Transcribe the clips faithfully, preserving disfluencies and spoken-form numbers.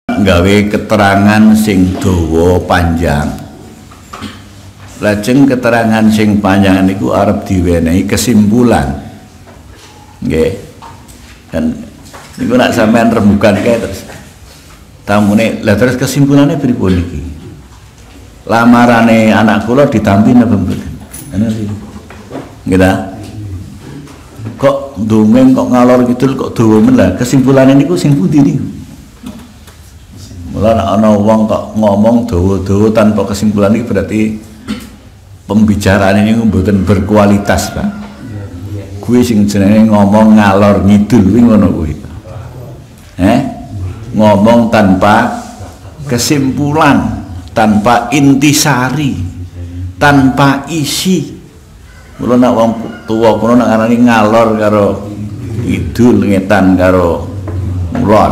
gawe keterangan sing dawa panjang. Lajeng keterangan sing panjang niku arep diwenehi kesimpulan. Nggih. Kan niku nak sampean rembugan kae terus. Tamune lah terus kesimpulannya pripun iki? Lamarane anak kula ditampi napa mboten? Ana iki. Nggih. Kok dongeng kok ngalor kidul kok dawa men lah kesimpulannya niku sing pundi niku? Mula nek ana wong kok ngomong dawa-dawa tanpa kesimpulan iki berarti pembicaraan ini mboten berkualitas, Pak. Kuwi sing jenenge ngomong ngalor ngidul kuwi ngono kuwi. Eh? Ngomong tanpa kesimpulan, tanpa intisari, tanpa isi. Mula nek wong tuwa kono nek ngarani ngalor karo idul ngetan karo ngulon.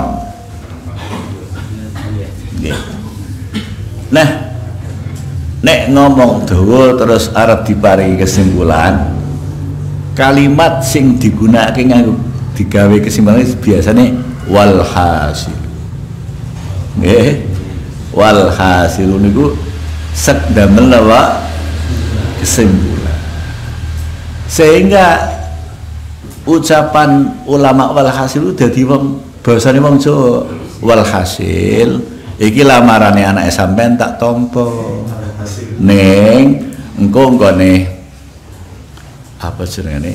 Nggih. Nah, nek ngomong dawa terus arep diparingi kesimpulan, kalimat sing digunakake nganggo digawe kesimpulan biasane wal hasil. Nggih. Wal hasil niku sedamel apa kesimpulan. Sehingga ucapan ulama wal hasil dadi wong bahasane wong Jawa wal hasil iki lamarane anake sampean tak tampa ning engko nggone apa jenenge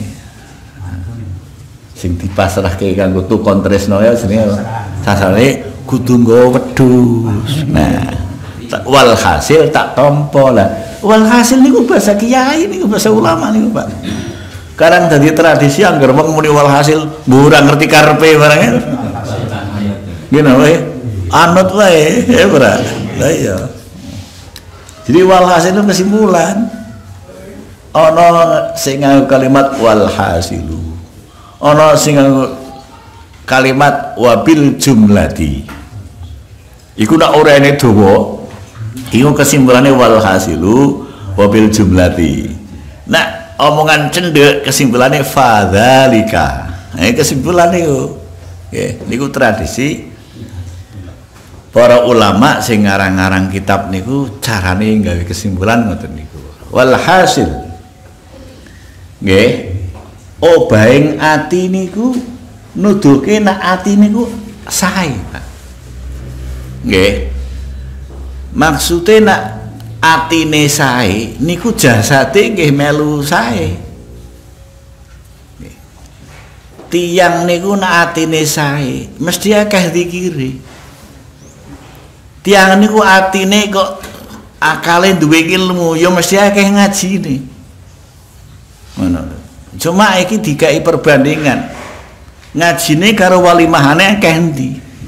sing dipasrahke kanggo tukon tresno ya jenenge sasane kudu nggawa wedhus. Nah, wal hasil tak tampa lah. Wal hasil niku bahasa kiai niku bahasa ulama niku, Pak. Karang dadi tradisi anggar wong muni wal hasil ora ngerti karepe barang. Ngene wae. Anut wae, ya ora. Lah iya. Jadi wal hasil itu kesimpulan. Ana sing nganggo kalimat wal hasilu. Ana sing nganggo kalimat wabil jumlati. Iku nak orane dawa. Iku kesimpulannya wal hasilu wabil jumlati. Nah, omongan cendek kesimpulannya fadzalika. Nah, kesimpulannya itu. Nggih, niku tradisi para ulama sing ngarang-ngarang kitab niku carane nggawe kesimpulan ngoten niku. Wal hasil. Nggih. Obahing ati niku nuduhke nek ati niku sae, Pak. Nggih. Maksude nek atine sae niku jasate nggih melu sae. Nggih. Tiyang niku nek atine sae mesti akeh zikire. Tiyang niku atine kok akale duwe ilmu ya mesti akeh ngajine. Ngono. Cuma iki dikai perbandingan. Ngajine karo walimahane akeh endi?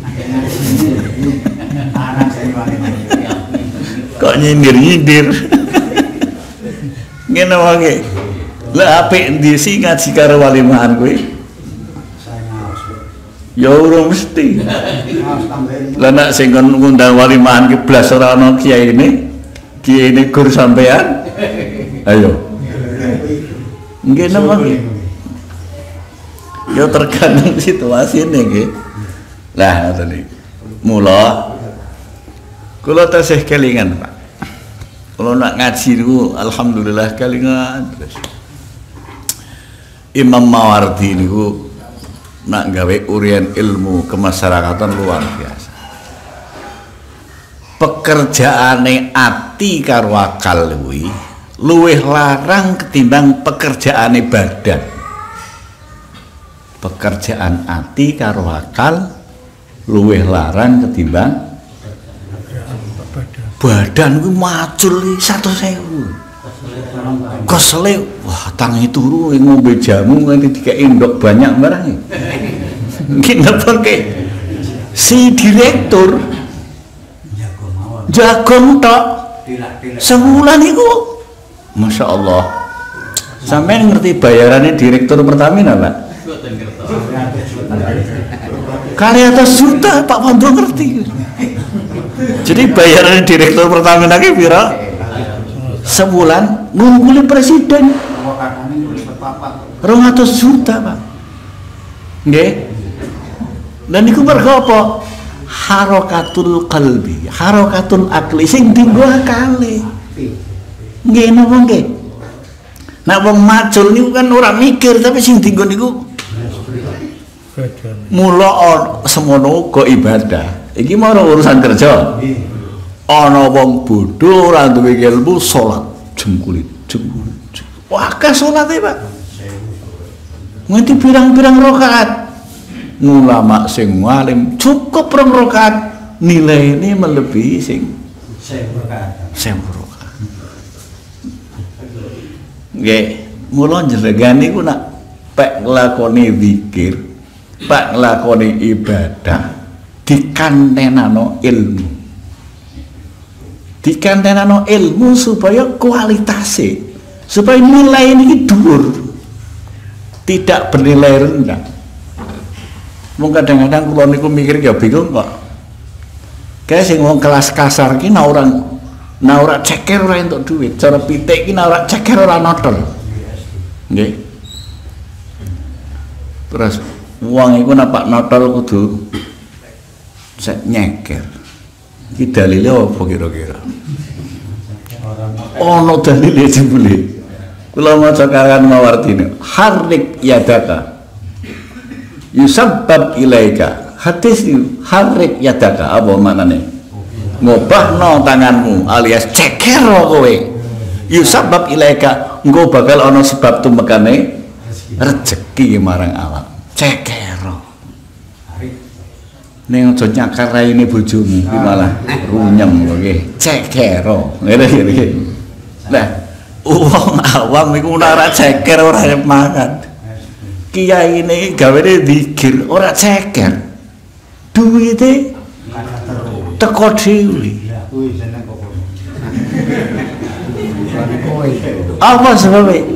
Kok nyindir-nyindir. Ngene wae. Lah apik endi sih ngaji karo walimahan kuwi? Ya ora mesti. Lah nek sing ngundang walimahan ki blas ora ana kiyaine, kiyaine gur sampean. Ayo. Nggih napa nggih? Ya tergantung situasine nggih. Lah ngoten iki. Mula kula tasih kelingan, Pak. Kula nak ngaji niku alhamdulillah kelingan terus. Imam Mawardi niku nak gawe urian ilmu kemasyarakatan luar biasa. Pekerjaane ati karo akal kuwi luwih larang ketimbang pekerjaane badan. Pekerjaan ati karo akal luwih larang ketimbang badan kuwi macul seratus ribu. Kesele wah tangi turu ngombe jamu nganti dikeki ndok banyak barang. Nggih napa ke si direktur jagon tok sebulan iku Masya Allah. Sampeyan ngerti bayarannya direktur Pertamina, Pak? Kali atas juta Pak Pando ngerti. Jadi bayarannya direktur Pertamina ki pira? Sebulan ngumpuli presiden rong atus juta, Pak. Nggih. Dan niku mergo apa? harokatul qalbi, harokatul akli sing dienggo akale. Nggih napa nggih? Nek wong macul niku kan ora mikir tapi sing dienggo niku mula semono uga ibadah. Iki mau urusan kerja. Ana wong bodho ora duwe ilmu salat jengkulit jengkulit. Wah, akeh salate, Pak. Nganti pirang-pirang rakaat. Ulama sing alim cukup rong rakaat nilaine melebihi sing seribu rakaat. seribu rakaat. Nggih, mula njenengan niku nak pek nglakoni zikir, pek nglakoni ibadah dikantenano ilmu. Dikantenano ilmu supaya kualitasnya, supaya nilai ini dhuwur. Tidak bernilai rendah. Mung kadang-kadang kula niku mikir ya bingung kok. Kayak sing wong kelas kasar ki nah ora nah ora ceker ora entuk duit, cara pitik ki nah ora ceker ora notol. Nggih. Terus wong iku nek pak notol kudu sek nyeker. Iki dalile apa kira-kira? Ono dalile jebule. Kula maca karangan mawartine, harik yadaka yusabbab ilaika. Hadis harik yadaka apa maknane? Ngobahno tanganmu alias ceker kowe. Yusabbab ilaika, engko bakal ana sebab tumekane rezeki marang alam. Ceker. Ning aja nyakar raine bojomu iki malah runyem lho nggih. Cekero. Ngene iki. Lah, wong awam iku ora ceker ora makan. Kiai ini gawene zikir ora ceker. Duwite teko dhewe. Apa sebabnya?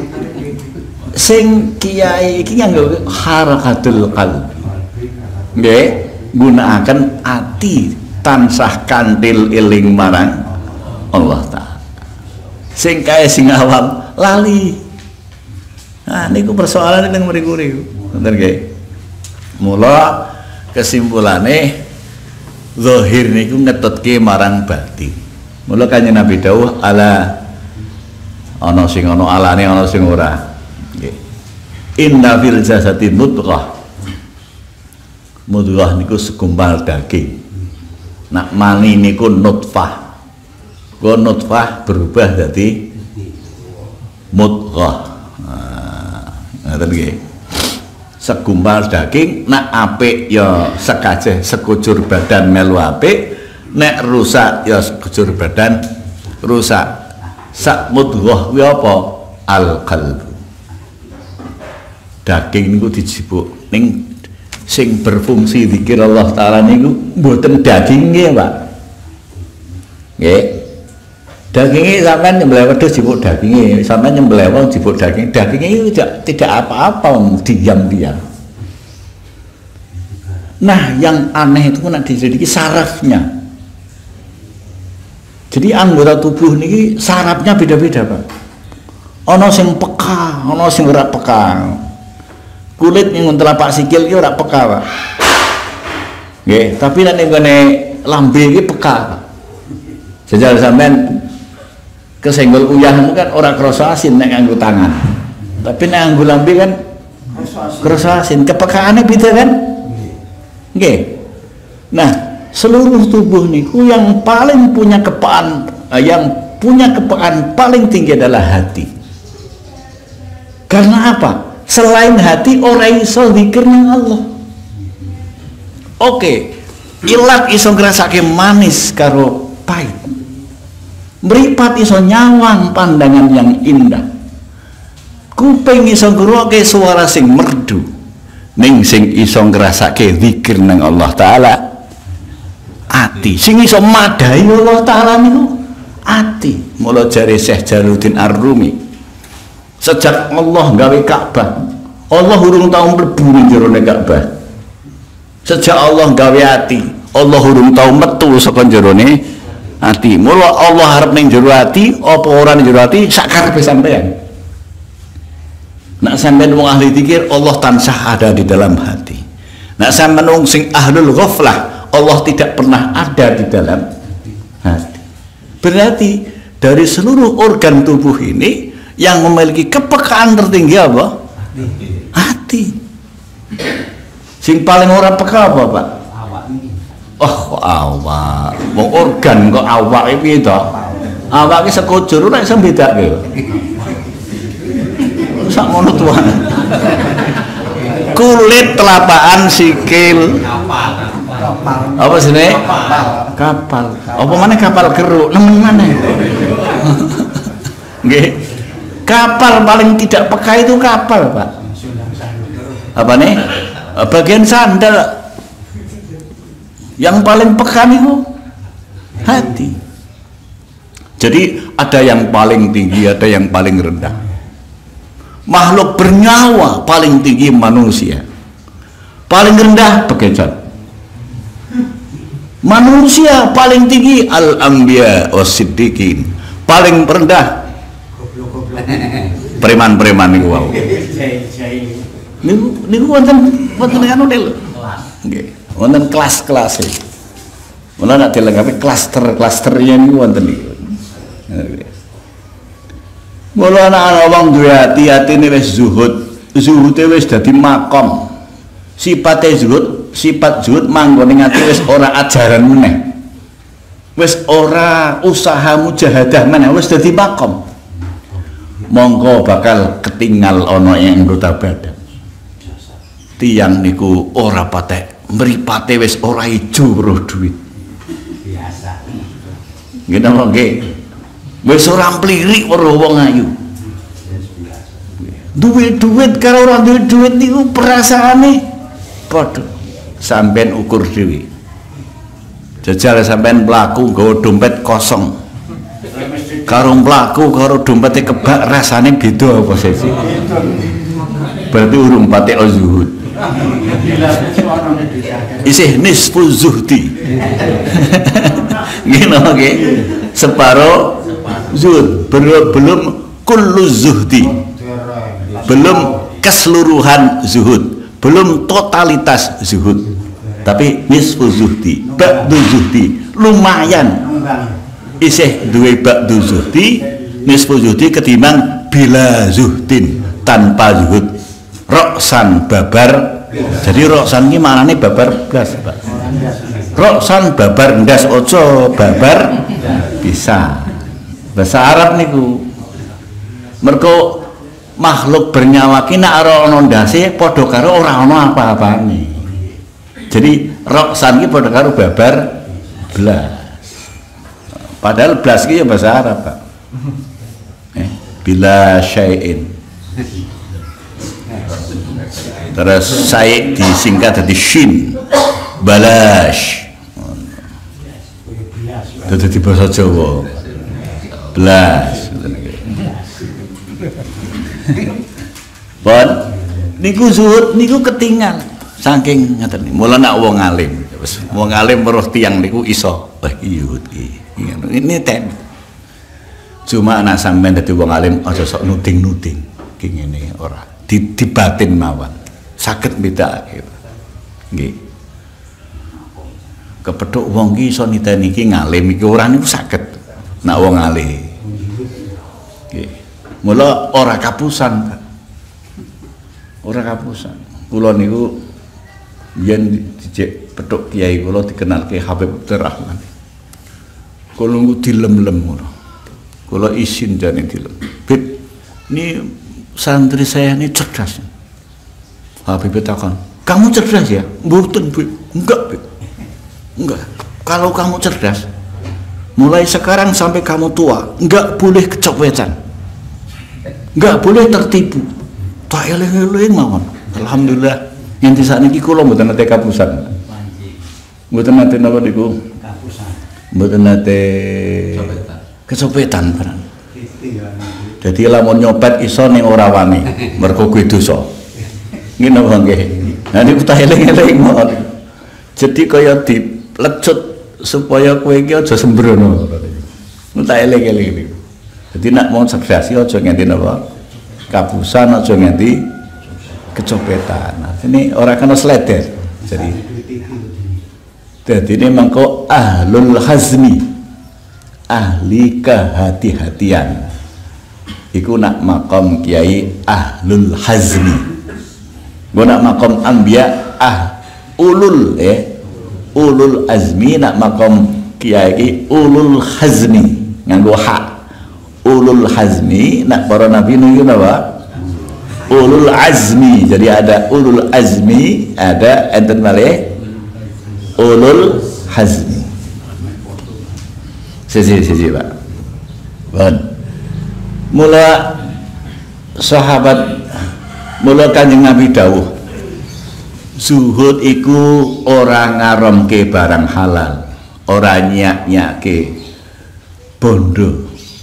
Sing kiai iki nganggo harakatul qalb. Nggih. Gunakan ati tansah kantil eling marang Allah Ta'ala. Sing kaya sing awam lali. Nah niku persoalan ning mriku niku. Ngoten nggih. Mula kesimpulane zahir niku ngetutke marang batin. Mula Kanjeng Nabi dawuh ala ana sing ana alane ana sing ora. Nggih. Inna fil jasadi mudghah. Mudghah niku segumpal daging. Nak mani niku nutfah. Go nutfah berubah jadi mudghah. Nah, ngoten nggih. Segumpal daging, nak apik ya sekajeh sekujur badan melu apik, nek rusak ya sekujur badan rusak. Sak mudghah kuwi apa? Al qalbu. Daging niku dijibuk ning sing berfungsi zikir Allah Ta'ala niku mboten daging nggih Pak. Nggih. Dagingnya sampean nyembelih wedhus jipuk dagingnya, sampean nyembelih wong jipuk daging. Dagingnya itu tidak tidak apa-apa, diam-diam. Nah, yang aneh itu nak diselidiki sarafnya. Jadi anggota tubuh niki sarafnya beda-beda Pak. Ono sing peka, ono sing ora peka. Kulit yang telapak sikil itu ora peka Pak. Nggih, tapi nek ngene lambe iki peka Pak. Jajal sampean kesenggol uyahmu kan ora krasa asin nek nganggo tangan. Tapi nek nganggo lambe kan krasa asin. Kepekaane beda kan? Nggih. Nah, seluruh tubuh niku yang paling punya kepekaan, yang punya kepekaan paling tinggi adalah hati. Karena apa? Selain hati orang iso zikir nang Allah. Oke, ilat iso ngrasake manis karo pahit. Mripat iso nyawang pandangan yang indah. Kuping iso ngrungokke suara sing merdu. Ning sing iso ngrasake zikir nang Allah Ta'ala ati. Sing iso madahi Allah Ta'ala niku ati. Mula jare Syekh Jalaluddin Ar-Rumi, sejak Allah gawe Ka'bah, Allah urung tau mlebu ning jerone Ka'bah. Sejak Allah gawe ati, Allah urung tau metu saka jerone ati. Mula Allah arep ning jero ati apa ora ning jero ati sakarepe sampean. Nek sampean wong ahli zikir, Allah tansah ada di dalam hati. Nek sampean wong sing ahlul ghaflah, Allah tidak pernah ada di dalam hati. Berarti dari seluruh organ tubuh ini yang memiliki kepekaan tertinggi apa? Hati. Sing paling ora peka apa, Pak? Awak. Oh, kok awak. Wong organ kok awak iki piye to? Awak iki sekujur ora iso bedake. Sak ngono tuan. Kulit, telapakan, sikil. Kapal. Apa sini? Kapal. Kapal. Apa mana kapal geruk? Nemen mana? Nggih. Kapal paling tidak peka itu kapal, Pak. Apa nih? Bagian sandal. Yang paling peka itu hati. Jadi ada yang paling tinggi, ada yang paling rendah. Makhluk bernyawa paling tinggi manusia, paling rendah bekecot. Manusia paling tinggi al-anbiya was-siddiqin, paling rendah preman-preman niku wau. Niku niku wonten wonten anu lho. Nggih, wonten kelas-kelas e. Mula nek dilengkapi klaster-klasternya niku wonten niku. Mula anak wong duwe ati, atine wis zuhud, zuhude wis dadi makom. Sipate zuhud, sifat zuhud manggone ati wis ora ajaran meneh. Wis ora usaha mujahadah meneh, wis dadi makom. Monggo bakal ketinggal ana ing anggota badan. Tiang niku ora patek, mripate wis ora ijo weruh duit. Biasa. Nggih napa nggih? Wis ora mlirik weruh wong ayu. Duit-duit karo ora duwe duit niku perasaane padha. Sampeyan ukur dhewe. Jajal sampeyan mlaku nggawa dompet kosong. Karo mlaku karo dompete kebak rasane beda apa sih? Berarti urung patek zuhud. Isih nisfu zuhdi. Ngene nggih. Separo zuhud, belum kullu zuhdi, belum keseluruhan zuhud, belum totalitas zuhud, tapi nisfu zuhdi, ba'du zuhdi, lumayan isih duwe ba'du zuhdi, nisfu zuhdi ketimbang bila zuhdin, tanpa zuhud. Roksan babar, jadi roksan ini maknanya babar blas, Pak. Roksan babar ndas, ojo babar bisa. Bahasa Arab niku mergo makhluk bernyawa ki nek ora ana ndase padha karo ora ana apa-apane. Jadi roksan ki padha karo babar blas. Padahal blas ki ya bahasa Arab, Pak. Eh, bila syai'in. Terus saya disingkat jadi shin, balash. Itu jadi bahasa Jawa. Belas. Pon niku zuhud niku ketinggal saking ngaten niku. Mula nak wong alim, wis wong alim weruh tiyang niku iso. Wah iki zuhud iki. Ini ten. Cuma anak sampean dadi wong alim aja sok nuding-nuding. Ki ngene ora. Di, di batin mawon. Saged bedakake. Nggih. Kepethuk wong ki iso niteni iki ngalim iki ora niku saged. Nak wong alim. Nggih. Mula ora kapusan, Pak. Ora kapusan. Kula niku yen dijek petuk kiai kula dikenalke Habib Abdurrahman. Kula niku dilem-lem ngono. Kula isin jane dilem. Bib, ini santri saya ini cerdas. Habib takon, "Kamu cerdas ya?" "Mboten, Bib." "Enggak, Bib." "Enggak. Kalau kamu cerdas, mulai sekarang sampai kamu tua, enggak boleh kecopetan. Enggak boleh tertipu. Tak eling-eling mawon." Alhamdulillah. Nganti sakniki kula mboten nate kapusan. Mboten nate napa niku? Kapusan. Mboten nate kecopetan barang. Jadi lamun nyopet iso ning ora wani, mergo kuwi dosa. Ngene wae nggih. Nah niku tak eling-eling mawon. Jadi kaya dilecut supaya kowe iki aja sembrono. Niku tak eling-eling niku. Jadi nak mau cerdas aja nganti napa? Kapusan, aja nganti kecopetan. Nah, ini orang kena sleder. Jadi Dadi ini mengko ahlul hazmi, ahli kehati-hatian. Iku nak makom kiai ahlul hazmi. Gua nak makom ambia ah ulul eh ulul azmi, nak makom kiai ulul hazmi nganggo hak. Ulul hazmi nak para nabi niku napa? Ulul azmi. Jadi ada ulul azmi, ada enten malih ulul hazmi. Sisi sisi Pak. Bon. Mula sahabat, mula Kanjeng Nabi dawuh, zuhud iku ora ngaromke barang halal, ora nyak-nyake bondo.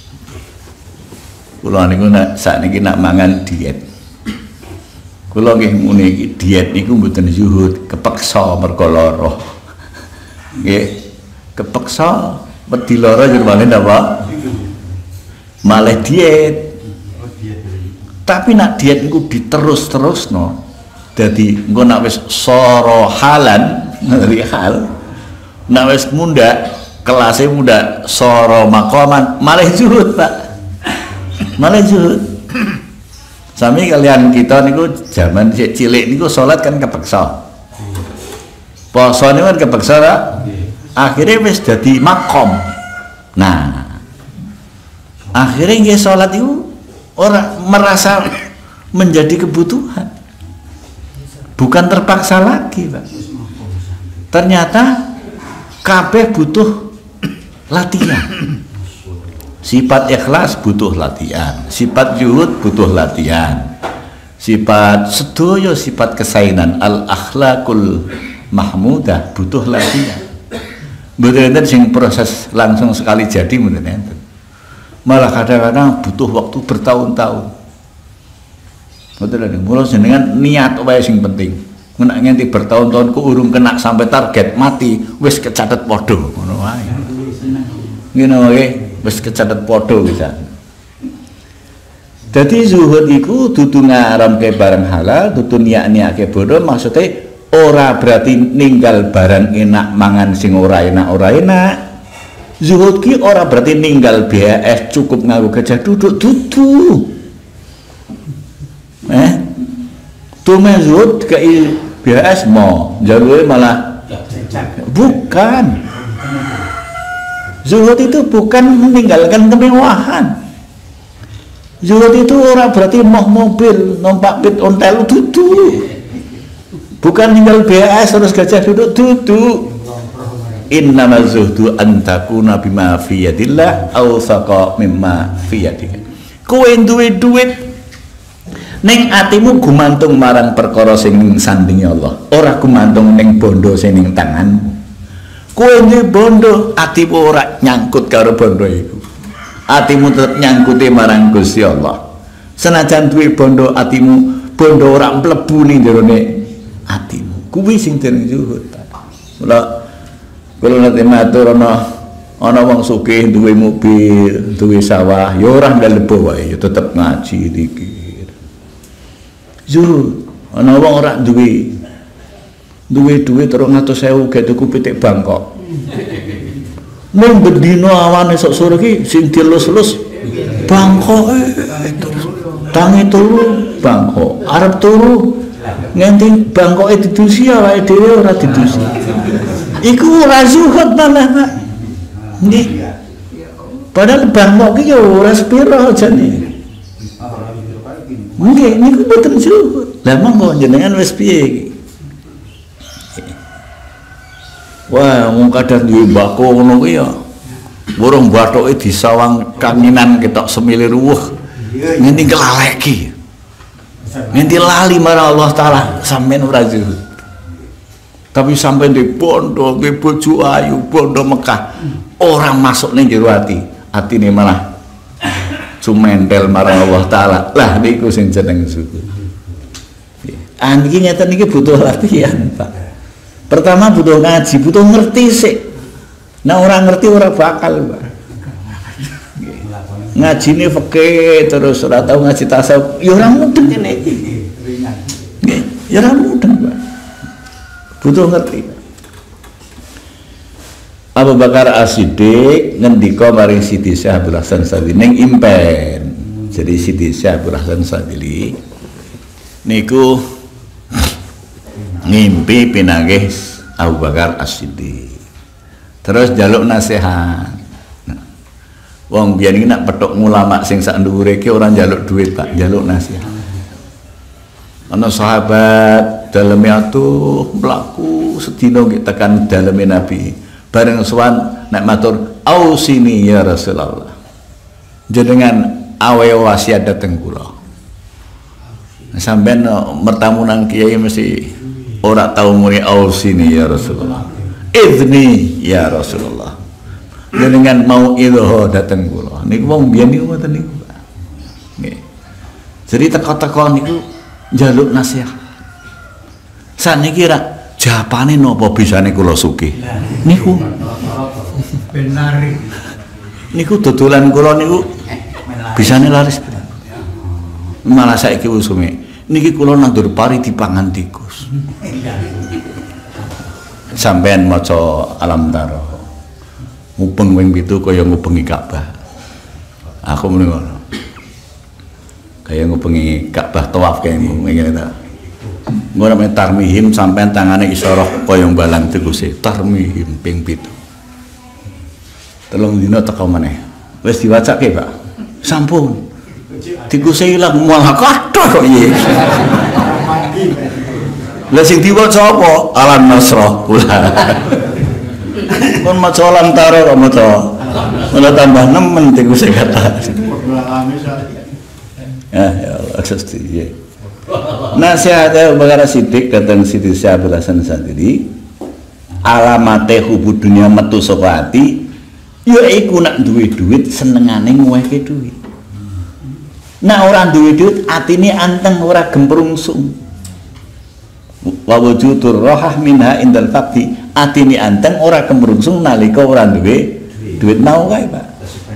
Kula niku nak sakniki nak mangan diet. Kula nggih muni diet niku mboten zuhud, kepeksa mergo lara. Nggih, kepeksa wedi lara jenenge napa? Malah diet. Tapi nak diet niku diterus-terusno. Dadi engko nak wis soro halan, ngeri hal. Nak wis munda, kelasé munda soro makoman, malah zuhud, Pak. Malah zuhud. Sami kalian kita niku zaman cilik niku salat kan kepeksa. Poso niku kan kepeksa ra? Akhirnya wis dadi makom. Nah, akhirnya nggih salat itu orang merasa menjadi kebutuhan, bukan terpaksa lagi, Pak. Ternyata kabeh butuh latihan. Sifat ikhlas butuh latihan, sifat zuhud butuh latihan, sifat sedoyo, sifat kesainan al akhlakul mahmudah butuh latihan. Mboten enten sing proses langsung sekali jadi, mboten enten. Malah kadang-kadang butuh waktu bertahun-tahun. Mboten enten. Mula jenengan niat wae sing penting. Nek nganti bertahun-tahun ku urung kena sampai target mati, wis kecatet padha ngono wae. Ngene wae wis kecatet padha bisa. Dadi zuhud iku dudu ngaramke barang halal, dudu niat-niake bodoh, maksudnya ora berarti ninggal barang enak mangan sing ora enak ora enak. Zuhud ki ora berarti ninggal B H S cukup nganggo gajah duduk dudu. Eh? Tume zuhud ke B H S mau jalure malah bukan. Zuhud itu bukan meninggalkan kemewahan. Zuhud itu ora berarti mau mobil numpak pit ontel dudu. Bukan tinggal B H S terus gajah duduk duduk. Innama zuhdu antakuna bima fi yadillah awsaqa mimma fi yadika. Kowe duwe duit ning atimu gumantung marang perkara sing sandingi Allah, ora gumantung ning bondo sing ning tanganmu. Kowe duwe bondo, atimu ora nyangkut karo bondo iku. Atimu tetep nyangkute marang Gusti Allah. Senajan duwe bondo, atimu bondo ora mlebu ning jerone atimu. Kuwi sing jeneng zuhud. Mula kula nate matur ana ana wong sugih duwe mobil, duwe sawah, ya ora ndalebo wae, ya tetep ngaji dikir. Zuhud. Ana wong ora duwe duwe duit rong atus ewu ge tuku pitik Bangkok. Ning bendina awane sok sore ki sing dilus-lus Bangkoke tangi turu Bangkok, arep turu nganti Bangkoke didusi awake dhewe ora didusi. Iku ora zuhud malah, Pak. Nggih. Padahal Bangkok ki ya ora sepiro jane. Nggih, niku boten zuhud. Lah monggo jenengan wis piye iki? Wah, wong kadang duwe mbako ngono kuwi ya. Burung bathuke disawang kanginan ketok semilir wuh. Nganti kelaleki. Nganti lali marang Allah taala sampean ora zuhud. Tapi sampean di bondo, di bojo ayu, bondo Mekah, ora masuk ning jero ati. Atine malah cumentel marang Allah taala. Lah niku sing jeneng zuhud. Ah niki ngeten niki butuh latihan, Pak. Pertama butuh ngaji, butuh ngerti sih. Nah orang ngerti orang bakal, Pak. Ngaji ini fikih terus ora tahu ngaji tasawuf, ya ora mudeng kene iki. Nggih, ya ora mudeng, Pak. Butuh ngerti. Abu Bakar As-Siddiq ngendika maring Siti Syahbul Hasan Sadili ning impen. Jadi Siti Syahbul Hasan Sadili niku ngimpi pinanggih Abu Bakar As-Siddiq. Terus njaluk nasihat. Nah, wong biyen iki nak petuk ulama sing sak dhuwure iki ora njaluk duit, Pak, njaluk nasihat. Ana sahabat daleme atuh mlaku sedina nggih tekan daleme Nabi. Bareng sowan nek matur, "Ausini ya Rasulullah." Jenengan awe wasiat dateng kula. Sampeyan mertamu nang kiai mesti ora tau muni ausini ya Rasulullah. Idzni ya Rasulullah. Jenengan mau idho dateng kula. Niku wong biyen niku ngoten niku, Pak. Nggih. Jadi teko-teko niku njaluk nasihat. Saniki ra japane napa bisane kula sugih. Niku benar. Niku dodolan kula niku bisane laris. Malah saiki usume niki kula nandur pari dipangan tikus. Sampean maca alam taro. Mubeng wing pitu kaya ngubengi Ka'bah. Aku muni ngono. Kaya ngubengi Ka'bah tawaf kaya ngene ta. Ngono men tarmihim sampean tangane isyarah kaya balang tikuse. Tarmihim ping pitu. Telung dina teko maneh. Wis diwacake, Pak. Sampun. Tikuse ilang malah kathah kok iki. Lah sing diwaca apa? Alam Nasrah pula. Kon maca alam taro kok maca. Ora tambah nemen tikuse kata. Ya, ya Allah Gusti. Nasihat Abu Bakar Siddiq datang Siti Syahbul Hasan Sadili. Alamate hubud dunia metu saka ati, ya iku nak duwe duit senengane ngwehke duit. Nak ora duwe duit atine anteng ora gemprungsung. Wa wujudur rohah minha indal fakti, atine anteng ora gemprungsung nalika ora duwe duit mau kae, Pak.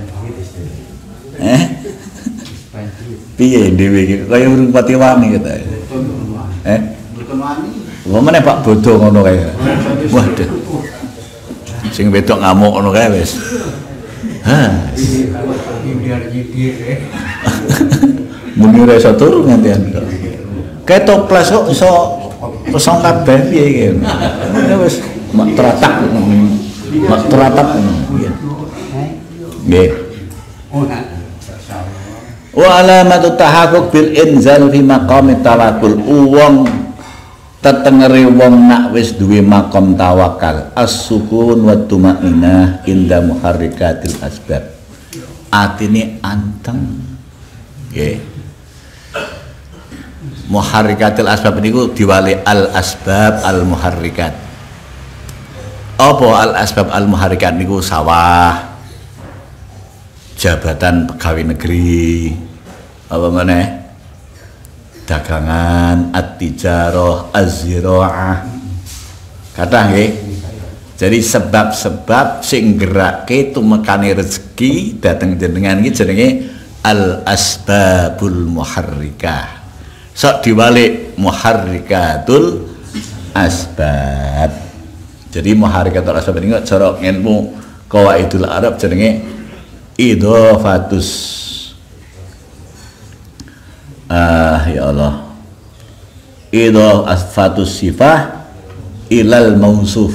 Eh? Piye dhewe iki kaya urung pati wani kata. Eh? Wong meneh Pak bodoh ngono kae. Waduh. Sing wedok ngamuk ngono kae wis. Hah. Muni ora iso turu ngantian kok. Kae toples kok iso kosong kabeh piye iki. Wis mak teratak. Mak teratak ngono. Nggih. Wa alamatu tahaqquk bil inzal fi maqam tawakkul. Wong tetengere wong nak wis duwe makom tawakal as-sukun wa tumainah inda muharrikatil asbab. Atine anteng. Nggih. Muharrikatil asbab niku diwali al asbab al muharrikat. Apa al asbab al muharrikat niku sawah, jabatan pegawai negeri, apa meneh dagangan, at-tijarah, az-ziraah. Kathah nggih. Jadi sebab-sebab sing gerake tumekane rezeki dateng jenengan iki jenenge al-asbabul muharrikah. Sok diwalik muharrikatul asbab. Jadi muharrikatul asbab ini cara ilmu qawaidul Arab jenenge idhafatus ah ya Allah idhafatus sifah ilal mausuf.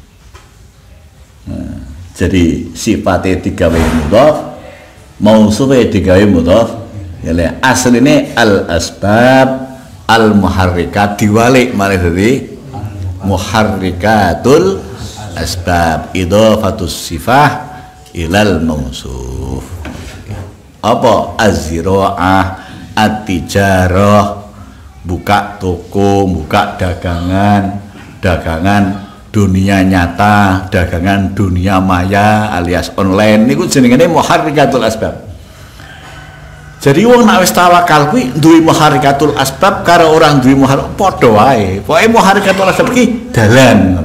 Nah, jadi sifatnya digawe mudhaf, mausufnya digawe mudhaf. Ya asline al asbab al muharrikat diwalik malah dadi muharrikatul asbab idhafatus sifah ilal mausuf. Apa az-ziraah, at-tijarah, buka toko, buka dagangan, dagangan dunia nyata, dagangan dunia maya alias online niku jenengane muharrikatul asbab. Jadi wong nek wis tawakal kuwi duwe muharrikatul asbab karo orang duwe muharrik padha wae. Pokoke muharrikatul asbab iki dalan.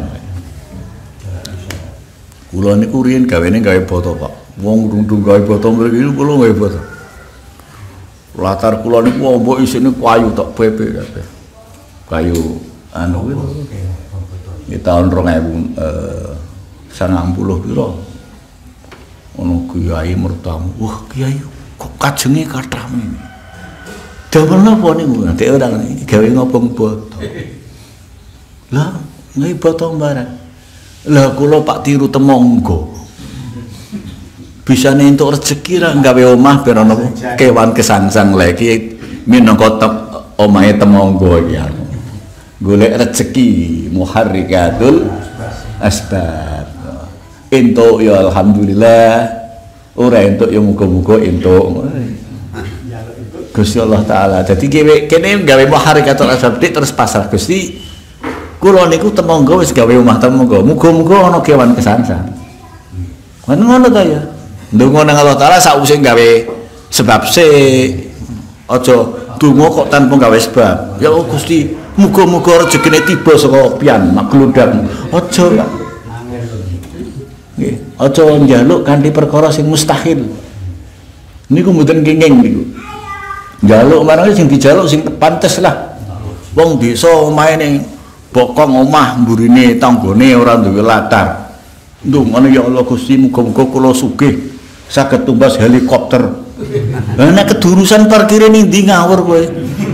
Kula niku riyen gawene gawe boto, Pak. Wong rundung gawe boto mriki kula gawe boto. Latar kula niku ombok isine kayu tok pepe kabeh. Kayu anu kuwi. Di tahun dua ribu sangang puluh piro ono kiai mertamu, wah kiai kok kajenge kathah ngene. Damel napa niku? Nek ora gawe ngobong boto. Lah, nggih boto barang. Lah kula Pak tiru temonggo. Bisa entuk rezeki ra gawe omah ben ana kewan kesangsang lagi minangka omahe temonggo iki. Golek rezeki muharrikatul asbab. Entuk ya alhamdulillah, ora entuk ya muga-muga entuk. Gusti Allah taala. Dadi kene gawe muharrikatul asbab terus pasrah Gusti. Kula niku temangga wis gawe omah temangga. Muga-muga ana kewan kesangsang. Ngono ta ya. Ndonga nang Allah taala sakwise gawe sebab sik. Aja donga kok tanpa gawe sebab. Ya Gusti, muga-muga rezekine tiba saka pian mak gludang. Aja nggih, aja njaluk kanthi perkara sing mustahil. Niku mboten kenging niku. Njaluk marang sing dijaluk sing pantes lah. Wong desa omahe ning bokong omah mburine tanggane ora duwe latar. Ndongane ya Allah Gusti muga-muga kula sugih saged tumbas helikopter. Lah nek kedurusan parkire ning ndi ngawur kowe.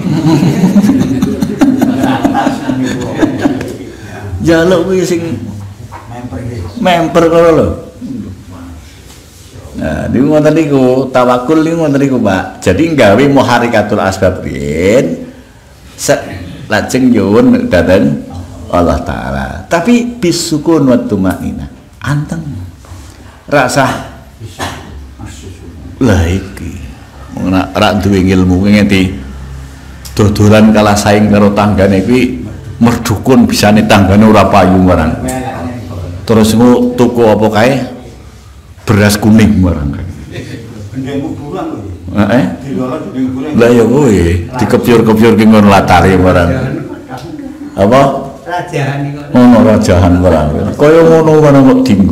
Njaluk kuwi sing memper kalau lo, nah di ngoten niku tawakul niku ngoten niku Pak. Jadi nggawe muharrikatul asbab riyen lajeng nyuwun dhateng Allah taala. Tapi bisukun wa tumainah. Anteng. Rasa lah iki. Ora ra duwe ilmu ngene dodolan kalah saing karo tanggane kuwi merdukun bisane tanggane ora payu marang. Terus ngu tuku apa kae beras kuning barang kae. Gendengmu bulan lho. Heeh. Lah ya kowe dikepyur-kepyur ki ngono latare barang. Apa? Rajahan iki. Ono rajahan barang. Kaya ngono barang kok dinggo.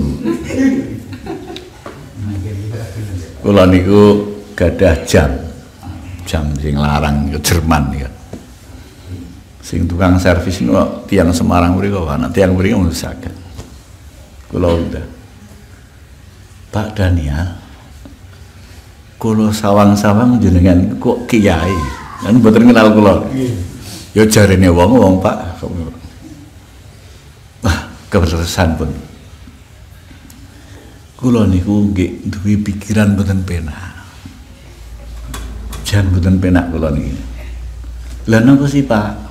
Kula niku gadah jam. Jam sing larang ke Jerman ya. Sing tukang servis niku tiyang Semarang mriko ana tiyang mriko saged. Kula udah Pak Daniel kula sawang-sawang jenengan kok kiai kan mboten kenal kula ya jarene wong-wong Pak wah keberkesan pun kula niku nggih duwe pikiran mboten penak jan mboten penak kula niki lha napa sih Pak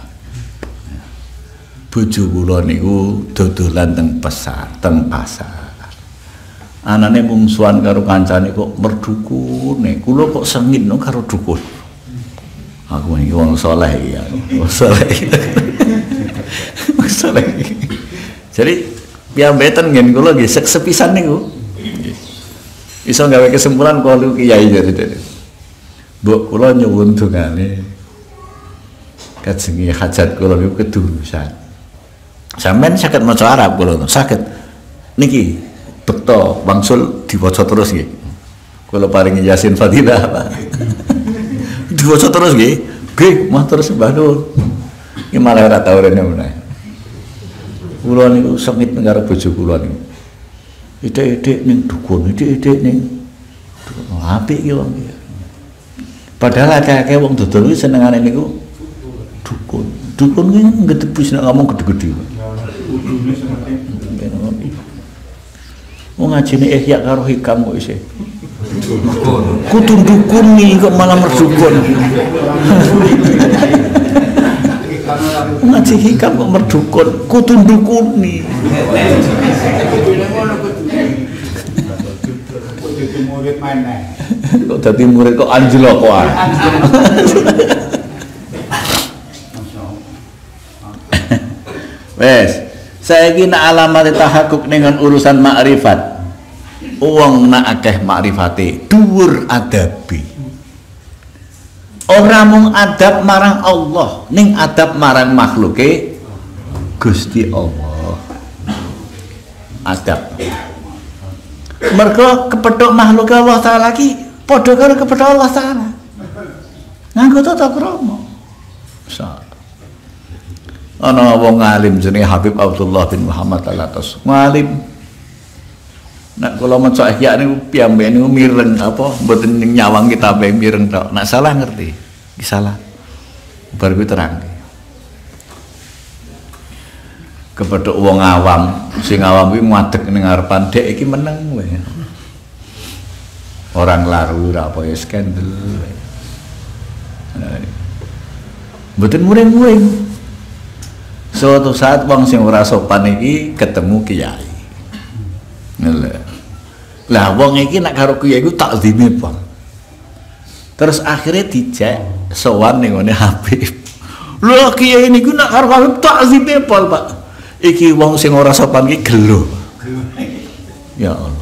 bojo kula niku dodolan teng pasar, teng pasar. Anane mungsuhan karo kancane kok merdukune. Kula kok sengit no karo dukun. Aku iki wong saleh ya. Wong saleh. Wong saleh. Jadi piyambeten ngen kula nggih sepisan niku. Iso gawe kesimpulan kula kiai jadi. Mbok kula nyuwun dongane. Kajenge hajat kula niku kedurusan. Sampeyan saged maca Arab kula saged niki bekto wangsul diwaca terus nggih kula paringi Yasin Fadilah Pak diwaca terus nggih nggih matur sembah nuwun iki malah ora tau rene meneh kula niku sengit karo bojo kula niku ide-ide ning dukun ide-ide ning apik iki wong padahal akeh-akeh wong dodol kuwi senengane niku dukun dukun kuwi ngedebus nek ngomong gede-gede mau ngajine ihya karo hikam kok isih kudu dukun nih kok malah merdukun ngaji hikam kok merdukun kudu dukun nih murid mana kok dadi murid kok anjlok kok wes saiki nak alamat tahakkuk dengan urusan makrifat wong nak akeh makrifate dhuwur adabi ora mung adab marang Allah ning adab marang makhluke Gusti Allah adab mergo kepethuk makhluk Allah taala ki padha karo kepethuk Allah taala nganggo tata krama ana wong alim jenenge Habib Abdullah bin Muhammad Al-Atas ngalim Nak kula maca ihya niku piyambake niku mireng apa mboten nyawang kitabe mireng tok. Nak salah ngerti. Iki salah. Bar kuwi terang. Kepethuk wong awam, sing awam kuwi ngadeg ning ngarepan dek iki meneng kowe. Orang laru ora apa ya skandal. Mboten muring-muring. Suatu saat wong sing ora sopan iki ketemu kiai. Lha. Lah wong iki nek karo kiai iku takzime pol. Terus akhirnya dijak sowan ning ngene Habib. Lho kiai niku nek karo Habib takzime pol, Pak. Iki wong sing ora sopan iki gelo. Ya Allah.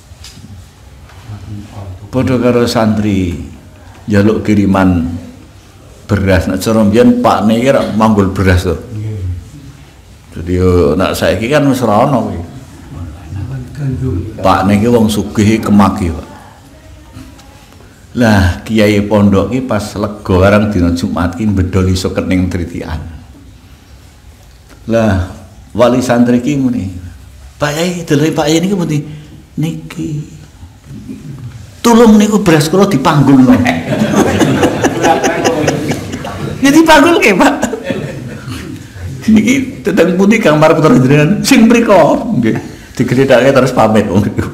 Padha karo santri njaluk kiriman beras nek cara mbiyen pakne iki ra manggul beras to. Jadi yo nak saiki kan wis ora ono kuwi. Pakne iki wong sugih kemaki, Pak. Lah kiai pondok iki pas lega arang dina Jumat iki bedol iso kening tritian. Lah wali santri iki muni, Pak Yai, delok Pak Yai niki muni niki. Tulung niku beras kula dipanggulno. Niki dipanggulke, Pak. Niki teteng pundi gambar putra jenengan sing mriko nggih digedhekake terus pamit wong niku.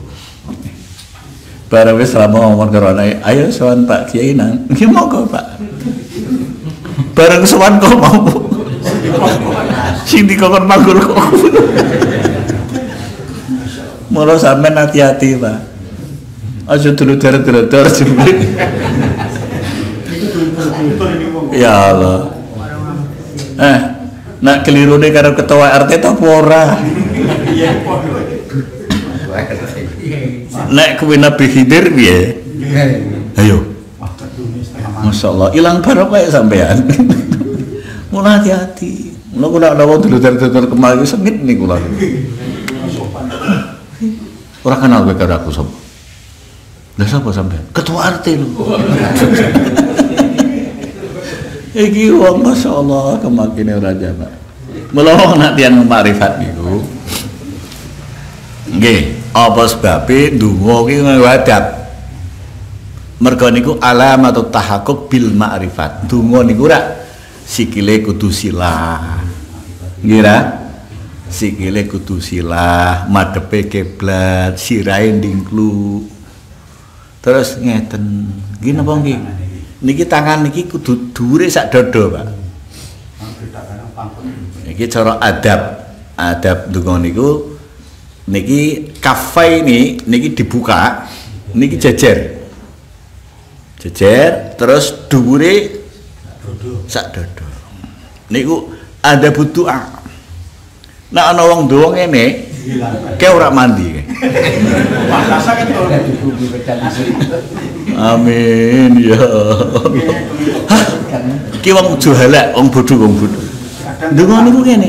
Bareng wis selama ngomong karo anake, ayo sowan Pak Kiai nang. Nggih monggo, Pak. Bareng sowan kok mau. Sing dikokon panggul kok. Mula sampean hati-hati, Pak. Aja dulu-dulu-dulu jebule. Ya Allah. Eh, nak kelirune karo ketua R T ta apa ora? Nek kuwi Nabi Khidir piye? Ayo. Masyaallah, ilang barokah ya sampean. Mula hati-hati. Mula kula ana wong dulu-dulu kemari sengit niku kula. Ora kenal kowe karo aku sapa? Lah sapa sampean? Ketua R T lho. Iki wong masyaallah kemakine ora jamak. Mula nak tiyang makrifat niku. Nggih, apa sebabe ndonga ki nganggo adab. Mergo niku alamatut tahaqquk bil ma'rifat. Ndonga niku ora sikile kudu silah. Nggih ra? Sikile kudu silah, madhepe kiblat, sirahe ndingklu. Terus ngeten. Nggih napa nggih? Niki tangan niki kudu dhuwure sak dada, Pak. Iki cara adab. Adab ndonga niku niki kafai ini niki dibuka, niki jejer. Jejer terus dhuwure sak dada. Niku ada butuh. Nek ana wong dowo ngene, ke ora mandi ke. Amin ya Allah. Ki wong juhalak, wong bodho, wong bodho. Ndonga niku ngene.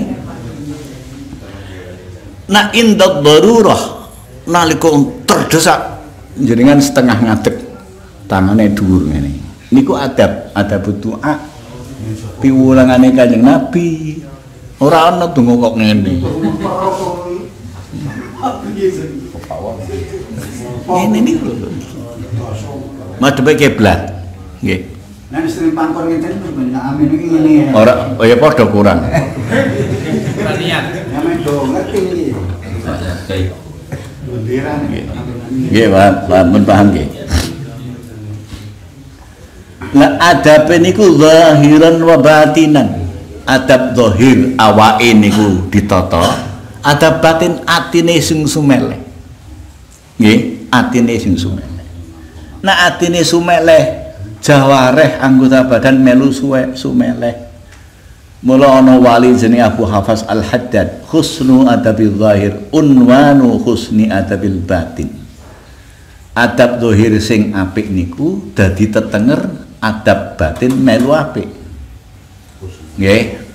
Nak indak darurah nalika terdesak jenengan setengah ngadeg tangane dhuwur ngene. Niku adab, adab doa. Piwulangane Kanjeng Nabi. Ora ana donga kok ngene. Ngene niku. Madhepe kiblat. Nggih. Nek sering pangkon ngeten ben amin iki ngene. Ora ya padha kurang. Niat. Amin do ngerti iki. Nggih, Pak, pun paham nggih. Lah adab niku zahiran wa batinan. Adab zahir awake niku ditata, adab batin atine sing sumeleh. Nggih, atine sing sumeleh. Nek atine sumeleh, jawareh anggota badan melu suwe sumeleh. Mula ana wali jenenge Abu Hafs Al-Haddad, husnu adabil zahir unwanu husni adabil batin. Adab zahir sing apik niku dadi tetenger adab batin melu apik. Nggih,